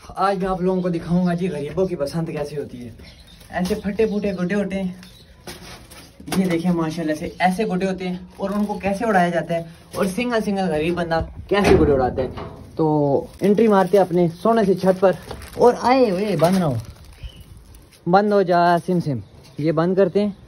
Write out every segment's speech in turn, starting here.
आज मैं आप लोगों को दिखाऊंगा जी गरीबों की पसंद कैसी होती है। ऐसे फटे फूटे गुड्डे होते हैं, ये देखिए माशाल्लाह से ऐसे गुड्डे होते हैं और उनको कैसे उड़ाया जाता है और सिंगल सिंगल गरीब बंदा कैसे गुड्डे उड़ाता है। तो एंट्री मारते हैं अपने सोने से छत पर और आए हुए बंद ना हो, बंद हो जा सिम सिम, ये बंद करते हैं।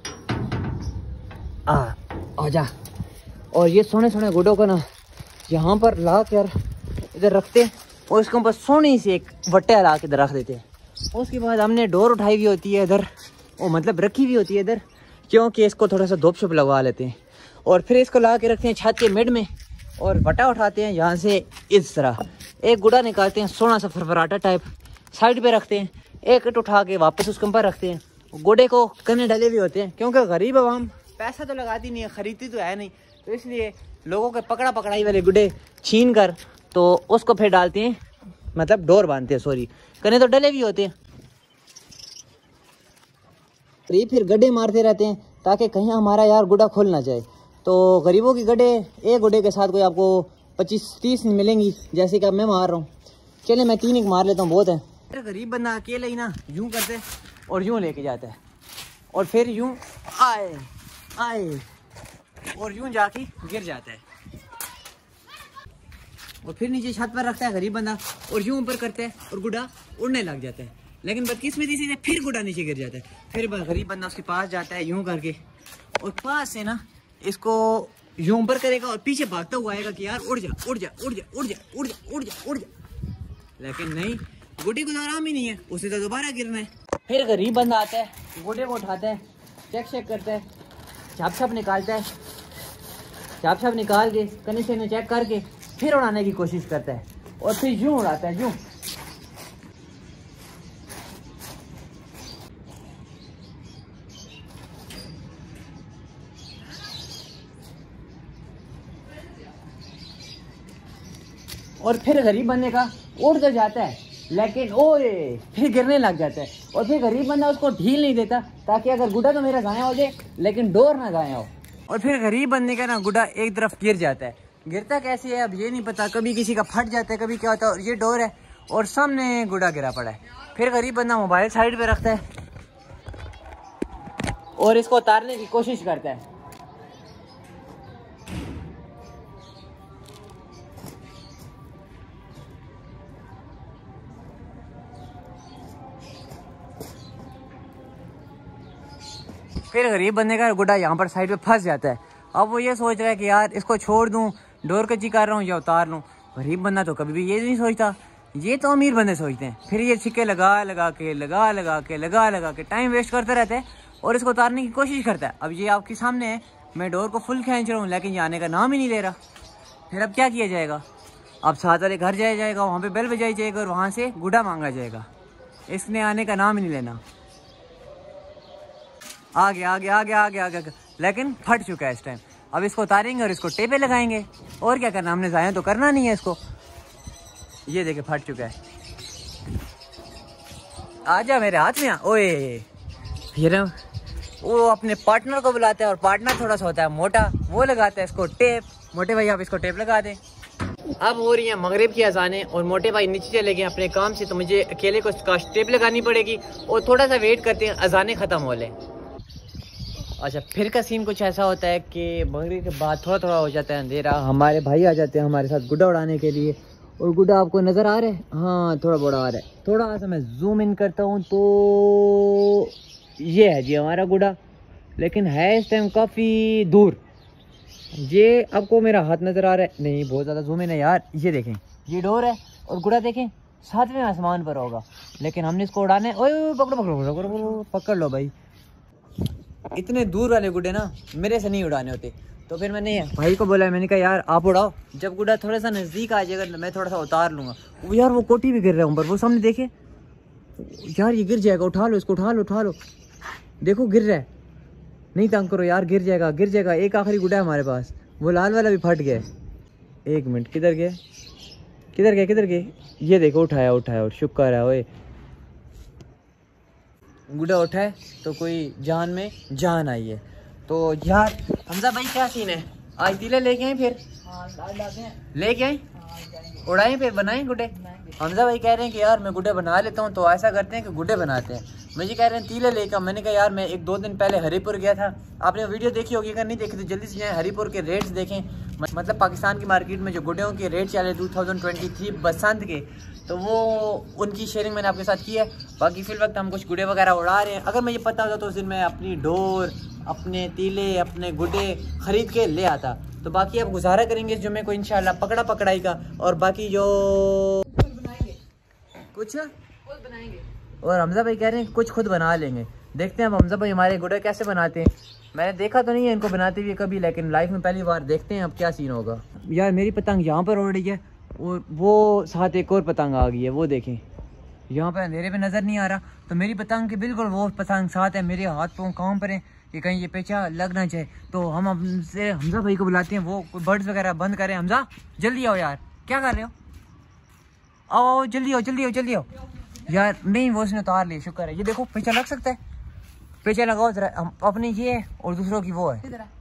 आ जा, और ये सोने सोने गुड्डों को ना यहाँ पर ला कर इधर रखते हैं और इसके ऊपर सोने से एक वट्टे ला के इधर रख देते हैं। उसके बाद हमने डोर उठाई हुई होती है इधर, वो मतलब रखी हुई होती है इधर, क्योंकि इसको थोड़ा सा धूप छुप लगवा लेते हैं। और फिर इसको ला के रखते हैं छत के मिड में और वटा उठाते हैं यहाँ से इस तरह एक गुड़ा निकालते हैं, सोना सा फरफराटा टाइप साइड पे रखते हैं, एक इट उठा के वापस उसके ऊपर रखते हैं। गुड़े को कने डले हुए होते हैं क्योंकि गरीब आवाम पैसा तो लगाती नहीं है, खरीदती तो है नहीं, तो इसलिए लोगों के पकड़ा पकड़ाई वाले गुड्डे छीन कर तो उसको फिर डालते हैं, मतलब डोर बांधते हैं, सॉरी कने तो डले भी होते हैं। ये फिर गड्ढे मारते रहते हैं ताकि कहीं हमारा यार गुड्डा खुल ना जाए। तो गरीबों की गड्ढे एक गुड्डे के साथ कोई आपको 25-30 मिलेंगी, जैसे कि अब मैं मार रहा हूँ। चले मैं 3 एक मार लेता हूँ, बहुत है। फिर गरीब बंदा अकेले ही ना यूँ करते और यूँ लेके जाता है और फिर यूँ आए आए और यूँ जाके गिर जाता है और फिर नीचे छत पर रखता है गरीब बंदा और यूँ ऊपर करता है और गुड्डा उड़ने लग जाता है। लेकिन बदकिस्मती से फिर गुड्डा नीचे गिर जाता है। फिर गरीब बंदा उसके पास जाता है यूँ करके और पास से ना इसको यूँ ऊपर करेगा और पीछे भागता हुआ आएगा कि यार उड़ जा उड़ जा उड़ जा उड़ जा उड़ जा उड़ जा उड़ जा, लेकिन नहीं, गुड्डे को आराम ही नहीं है, उसे तो दोबारा गिरना है। फिर गरीब बंदा आता है, गुड्डे को उठाता है, चेक करता है, छाप निकालता है, छाप निकाल के कनेक्शन चेक करके फिर उड़ाने की कोशिश करता है और फिर यूं उड़ाता है यूं। और फिर गरीब बंदे का उड़ तो जाता है लेकिन ओए फिर गिरने लग जाता है और फिर गरीब बंदा उसको ढील नहीं देता ताकि अगर गुड्डा तो मेरा गाया हो जाए लेकिन डोर ना गाया हो। और फिर गरीब बंदे का ना गुड्डा एक तरफ गिर जाता है। गिरता कैसे है अब ये नहीं पता, कभी किसी का फट जाता है, कभी क्या होता है। और ये डोर है और सामने गुड्डा गिरा पड़ा है। फिर गरीब बंदा मोबाइल साइड पे रखता है और इसको उतारने की कोशिश करता है। फिर गरीब बंदे का गुड्डा यहाँ पर साइड पे फंस जाता है। अब वो ये सोच रहा है कि यार इसको छोड़ दूँ, डोर कच्ची कर रहा हूँ या उतार लूँ। गरीब बंदा तो कभी भी ये नहीं सोचता, ये तो अमीर बंदे सोचते हैं। फिर ये छिक्के लगा के टाइम वेस्ट करता रहता है और इसको उतारने की कोशिश करता है। अब ये आपके सामने है, मैं डोर को फुल खींच रहा हूँ लेकिन ये आने का नाम ही नहीं ले रहा। फिर अब क्या किया जाएगा? अब साथ वाले घर जाया जाएगा, वहाँ पर बेल बजाई जाएगा और वहाँ से गुड्डा मांगा जाएगा। इसने आने का नाम ही नहीं लेना। आगे लेकिन फट चुका है इस टाइम। अब इसको उतारेंगे और इसको टेपे लगाएंगे और क्या करना, हमने ज़ाया तो करना नहीं है इसको। ये देखिए फट चुका है। आजा मेरे हाथ में आ। ओए फिर वो अपने पार्टनर को बुलाता है और पार्टनर थोड़ा सा होता है मोटा, वो लगाता है इसको टेप। मोटे भाई आप इसको टेप लगा दें। अब हो रही है मगरिब की अजानें और मोटे भाई नीचे चले गए अपने काम से, तो मुझे अकेले को इसका टेप लगानी पड़ेगी और थोड़ा सा वेट करते हैं अजानें ख़त्म हो लें। अच्छा, फिर का सीन कुछ ऐसा होता है कि मगरिब के बाद थोड़ा थोड़ा हो जाता है अंधेरा। हमारे भाई आ जाते हैं हमारे साथ गुड्डा उड़ाने के लिए और गुड्डा आपको नज़र आ रहा है? हाँ थोड़ा बड़ा आ रहा है। थोड़ा सा मैं जूम इन करता हूँ तो ये है जी हमारा गुड्डा, लेकिन है इस टाइम काफ़ी दूर। ये आपको मेरा हाथ नज़र आ रहा है? नहीं, बहुत ज़्यादा जूम इन है यार। ये देखें, ये डोर है और गुड्डा देखें 7वें आसमान पर होगा, लेकिन हमने इसको उड़ाने। ओए पकड़ो पकड़ लो भाई। इतने दूर वाले गुड्डे ना मेरे से नहीं उड़ाने होते। तो फिर मैंने भाई को बोला, मैंने कहा यार आप उड़ाओ, जब गुड्डा थोड़ा सा नज़दीक आ जाएगा मैं थोड़ा सा उतार लूँगा। वो यार वो कोटी भी गिर रहा है ऊपर, वो सामने देखे यार, ये गिर जाएगा, उठा लो इसको, उठा लो। देखो गिर रहा है, नहीं तंग करो यार, गिर जाएगा। एक आखिरी गुड्डा है हमारे पास, वो लाल वाला भी फट गया। 1 मिनट, किधर गए? ये देखो उठाया और शुक्र है। ओए गुड्डा उठा है तो कोई जान में जान आई है। तो यार हमजा भाई क्या सीन है? आज दिले लेके आए? फिर लेके आए? उड़ाएं फिर बनाएं गुड्डे। हमजा भाई कह रहे हैं कि यार मैं गुड्डे बना लेता हूँ, तो ऐसा करते हैं कि गुड्डे बनाते हैं। मुझे कह रहे हैं तीले लेकर। मैंने कहा यार मैं 1-2 दिन पहले हरीपुर गया था, आपने वीडियो देखी होगी, अगर नहीं देखी तो जल्दी से जाएं हरीपुर के रेट्स देखें। मतलब पाकिस्तान की मार्केट में जो गुड्डों के रेट चले 2023 बसंत के, तो वो उनकी शेयरिंग मैंने आपके साथ की है। बाकी फिल वक्त हम कुछ गुड्डे वगैरह उड़ा रहे हैं। अगर मुझे पता होता तो उस दिन मैं अपनी डोर, अपने तीले, अपने गुड्डे ख़रीद के ले आता। तो बाकी आप गुजारा करेंगे इस जुम्मे को इंशाल्लाह पकड़ा पकड़ाई का, और बाकी जो कुछ खुद बनाएंगे। और हमजा भाई कह रहे हैं कुछ खुद बना लेंगे। देखते हैं अब हमजा भाई हमारे गुड्डे कैसे बनाते हैं। मैंने देखा तो नहीं है इनको बनाते हुए कभी, लेकिन लाइफ में पहली बार देखते हैं अब क्या सीन होगा। यार मेरी पतंग यहाँ पर उड़ रही है और वो साथ एक और पतंग आ गई है, वो देखें यहाँ पर अंधेरे में नज़र नहीं आ रहा। तो मेरी पतंग की बिल्कुल वो पतंग साथ है, मेरे हाथ पाँव काम पर हैं कि कहीं ये पेचा लग ना जाए। तो हम हमसे हमजा भाई को बुलाते हैं, वो बर्ड्स वगैरह बंद करें। हमजा जल्दी आओ यार, क्या कर रहे हो? आओ जल्दी आओ जल्दी आओ जल्दी आओ यार। नहीं वो उसने उतार लिया, शुक्र है। ये देखो पेचा लग सकता है, पेचा लगाओ जरा। हम अपनी ये है और दूसरों की वो है।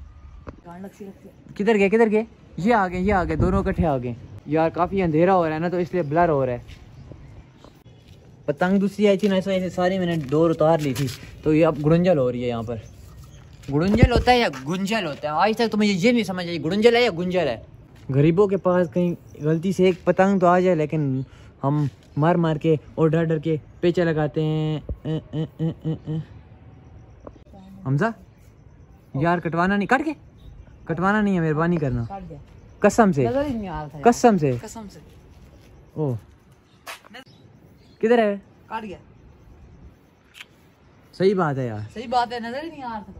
किधर गए? ये आ गए दोनों इकट्ठे आ गए। यार काफ़ी अंधेरा हो रहा है ना, तो इसलिए ब्लर हो रहा है। पतंग दूसरी आई थी ना, इस वजह से सारी मैंने डोर उतार ली थी। तो ये अब गुड़ंजल हो रही है यहाँ पर। गुड़ंजल होता है या गुंजल होता है? आज तक तो मुझे ये नहीं समझ आई गुड़ंजल है या गुंजल है। गरीबों के पास कहीं गलती से एक पतंग तो आ जाए, लेकिन हम मार मार के और डर डर के पेचा लगाते हैं। हमजा यार कटवाना नहीं, कटवाना नहीं है, मेहरबानी करना। कसम से कसम से ओ किधर है? काट गया। सही बात है यार, सही बात है, नजर ही नहीं आ रहा था।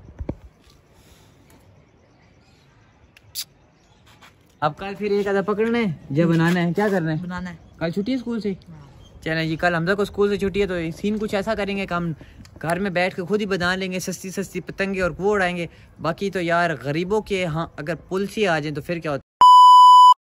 अब कल फिर एक आधा पकड़ना है, जब बनाना है। क्या करना है? बनाना है। कल छुट्टी है स्कूल से? चलें जी, कल हमजा को स्कूल से छुट्टी है, तो सीन कुछ ऐसा करेंगे कि हम घर में बैठ के खुद ही बना लेंगे सस्ती सस्ती पतंगे और वो उड़ाएंगे। बाकी तो यार गरीबों के हाँ अगर पुल से आ जाए तो फिर क्या होता है।